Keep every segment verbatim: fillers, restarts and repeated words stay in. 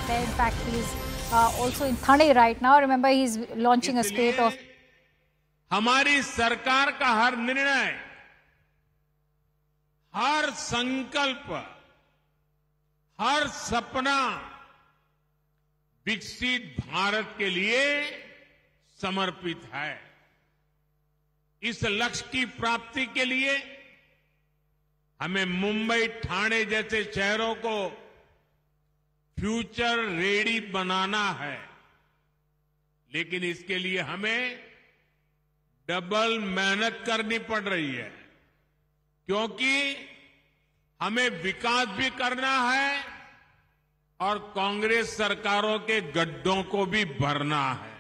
there. In fact, he is uh, also in Thane right now. Remember, he is launching a spate of. हमारी सरकार का हर निर्णय, हर संकल्प, हर सपना विकसित भारत के लिए समर्पित है। इस लक्ष्य की प्राप्ति के लिए हमें मुंबई, ठाणे जैसे शहरों को फ्यूचर रेडी बनाना है, लेकिन इसके लिए हमें डबल मेहनत करनी पड़ रही है, क्योंकि हमें विकास भी करना है और कांग्रेस सरकारों के गड्ढों को भी भरना है।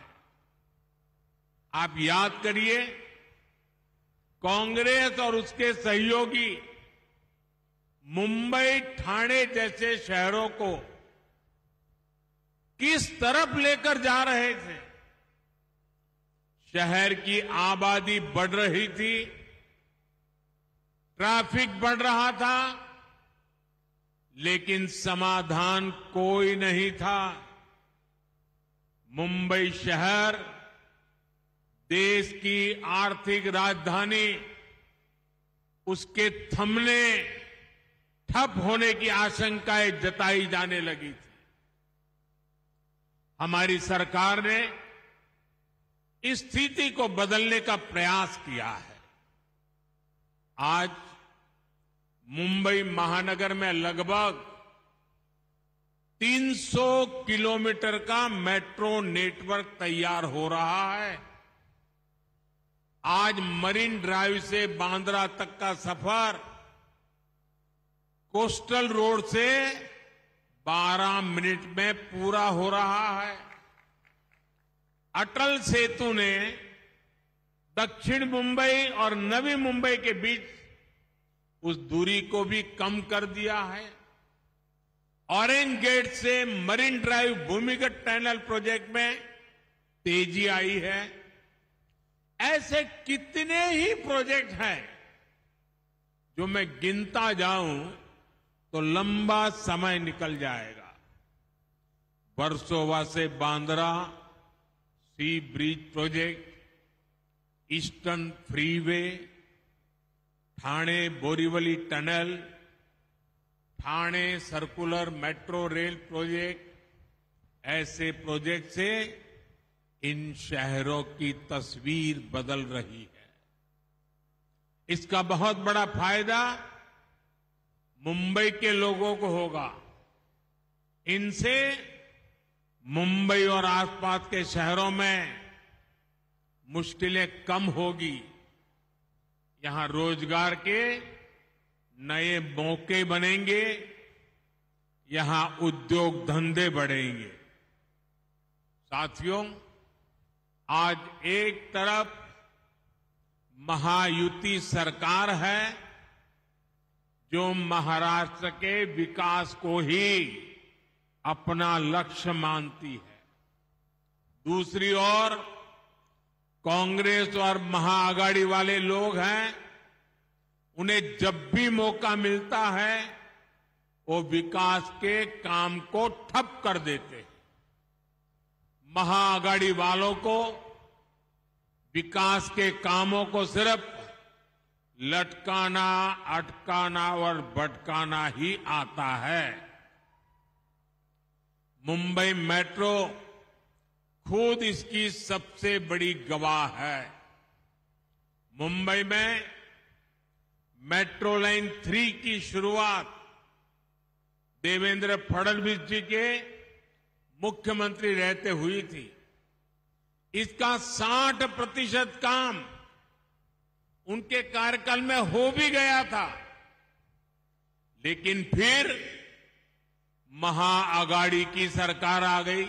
आप याद करिए, कांग्रेस और उसके सहयोगी मुंबई, ठाणे जैसे शहरों को किस तरफ लेकर जा रहे थे। शहर की आबादी बढ़ रही थी, ट्रैफिक बढ़ रहा था, लेकिन समाधान कोई नहीं था। मुंबई शहर देश की आर्थिक राजधानी, उसके थमने, ठप होने की आशंकाएं जताई जाने लगी थी। हमारी सरकार ने इस स्थिति को बदलने का प्रयास किया है। आज मुंबई महानगर में लगभग तीन सौ किलोमीटर का मेट्रो नेटवर्क तैयार हो रहा है। आज मरीन ड्राइव से बांद्रा तक का सफर कोस्टल रोड से बारह मिनट में पूरा हो रहा है। अटल सेतु ने दक्षिण मुंबई और नवी मुंबई के बीच उस दूरी को भी कम कर दिया है। ऑरेंज गेट से मरीन ड्राइव भूमिगत टनल प्रोजेक्ट में तेजी आई है। ऐसे कितने ही प्रोजेक्ट हैं जो मैं गिनता जाऊं तो लंबा समय निकल जाएगा। वर्सोवा से Bandra sea bridge project, eastern freeway, Thane Borivali tunnel, Thane circular metro rail project, ऐसे प्रोजेक्ट से इन शहरों की तस्वीर बदल रही है। इसका बहुत बड़ा फायदा मुंबई के लोगों को होगा। इनसे मुंबई और आसपास के शहरों में मुश्किलें कम होगी। यहां रोजगार के नए मौके बनेंगे, यहां उद्योग धंधे बढ़ेंगे। साथियों, आज एक तरफ महायुति सरकार है जो महाराष्ट्र के विकास को ही अपना लक्ष्य मानती है। दूसरी ओर कांग्रेस और महाआघाड़ी वाले लोग हैं, उन्हें जब भी मौका मिलता है वो विकास के काम को ठप कर देते हैं। महाआघाड़ी वालों को विकास के कामों को सिर्फ लटकाना, अटकाना और भटकाना ही आता है। मुंबई मेट्रो खुद इसकी सबसे बड़ी गवाह है। मुंबई में मेट्रो लाइन थ्री की शुरुआत देवेंद्र फडणवीस जी के मुख्यमंत्री रहते हुई थी। इसका साठ प्रतिशत काम उनके कार्यकाल में हो भी गया था, लेकिन फिर महाआघाड़ी की सरकार आ गई।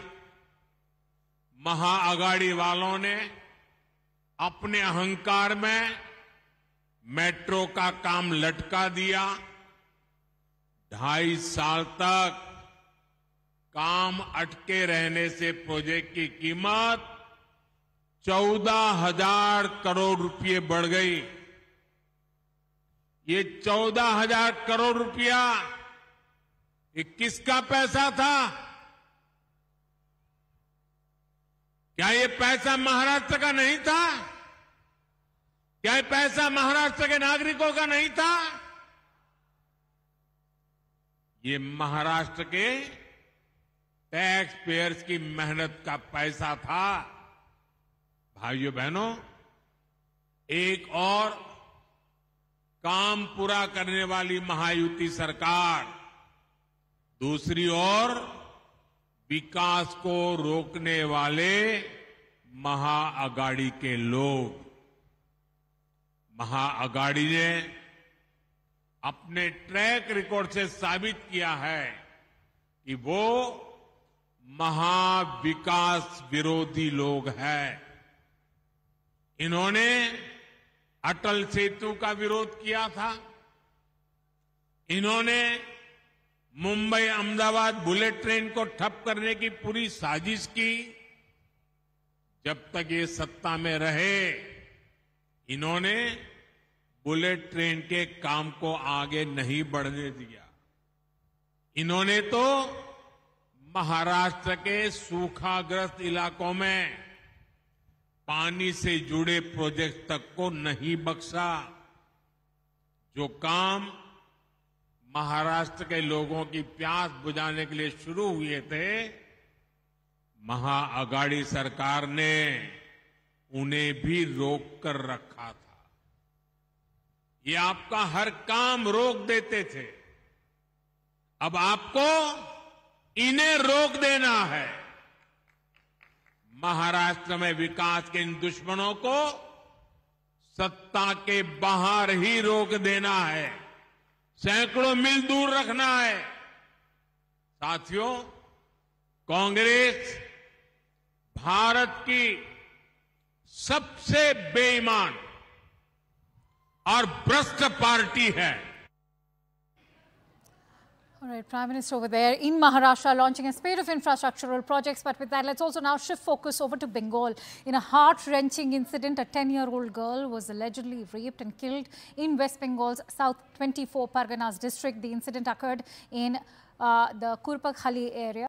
महाआघाड़ी वालों ने अपने अहंकार में मेट्रो का काम लटका दिया। ढाई साल तक काम अटके रहने से प्रोजेक्ट की कीमत चौदह हजार करोड़ रुपए बढ़ गई। ये चौदह हजार करोड़ रुपया ये किसका पैसा था? क्या ये पैसा महाराष्ट्र का नहीं था? क्या ये पैसा महाराष्ट्र के नागरिकों का नहीं था? ये महाराष्ट्र के टैक्स पेयर्स की मेहनत का पैसा था। भाइयों बहनों, एक और काम पूरा करने वाली महायुति सरकार, दूसरी ओर विकास को रोकने वाले महाअगाड़ी के लोग। महाअगाड़ी ने अपने ट्रैक रिकॉर्ड से साबित किया है कि वो महाविकास विरोधी लोग हैं। इन्होंने अटल सेतु का विरोध किया था। इन्होंने मुंबई अहमदाबाद बुलेट ट्रेन को ठप करने की पूरी साजिश की। जब तक ये सत्ता में रहे, इन्होंने बुलेट ट्रेन के काम को आगे नहीं बढ़ने दिया। इन्होंने तो महाराष्ट्र के सूखाग्रस्त इलाकों में पानी से जुड़े प्रोजेक्ट तक को नहीं बख्शा। जो काम महाराष्ट्र के लोगों की प्यास बुझाने के लिए शुरू हुए थे, महाअगाड़ी सरकार ने उन्हें भी रोक कर रखा था। ये आपका हर काम रोक देते थे। अब आपको इन्हें रोक देना है। महाराष्ट्र में विकास के इन दुश्मनों को सत्ता के बाहर ही रोक देना है, सैकड़ों मील दूर रखना है। साथियों, कांग्रेस भारत की सबसे बेईमान और भ्रष्ट पार्टी है। All right, Prime Minister over there in Maharashtra launching a spate of infrastructural projects. But with that, let's also now shift focus over to Bengal. In a heart-wrenching incident, a ten-year-old girl was allegedly raped and killed in West Bengal's South twenty-four Parganas district. The incident occurred in uh, the Kurpakhali area.